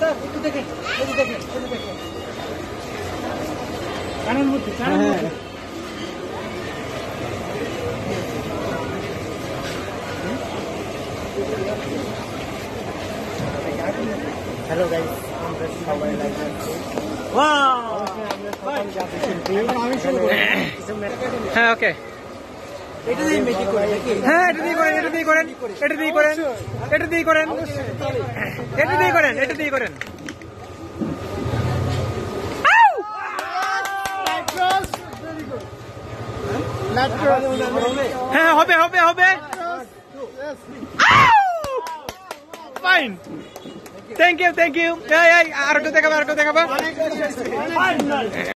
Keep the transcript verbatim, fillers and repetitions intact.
Sir একটু দেখেন, একটু দেখেন, একটু দেখেন। কানের মধ্যে, কানের মধ্যে। হ্যালো গাইস, আমরা সবাই লাইভ আছি। ওয়াও! আমি শুরু করি। হ্যাঁ, ওকে। এটা দিয়ে মেকি করে নাকি? হ্যাঁ, এটা দিয়ে করেন, এটা দিয়ে করেন, এটা দিয়ে করেন, এটা দিয়ে করেন, এটা দিয়ে করেন, এটা দিয়ে করেন। হ্যাঁ, হবে, হবে, হবে। Fine. Thank you, thank you. আর একটু দেখাবো, আর একটু দেখাবো।